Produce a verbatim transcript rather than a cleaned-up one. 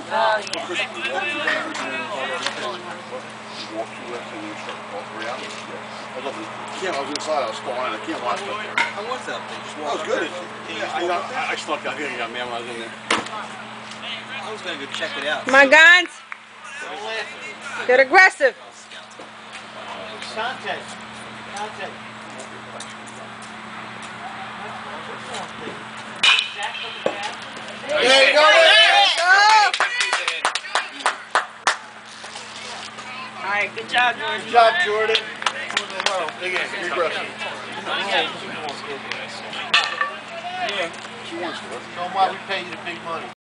Oh, yeah. Walk through that thing and start all three hours. I was up in, I was inside, I was flying, I can't watch it. How was that thing? Just That was good. Yeah, I, got, I, I snuck out here and got mad when I was in there. I was going to go check it out. Come on, Gons. Get aggressive. Contact. Contact. There you go! All right, good job, Jordan. Good job, Jordan. Big ass, be aggressive. Yeah. She wants to. Tell them why we pay you the big money.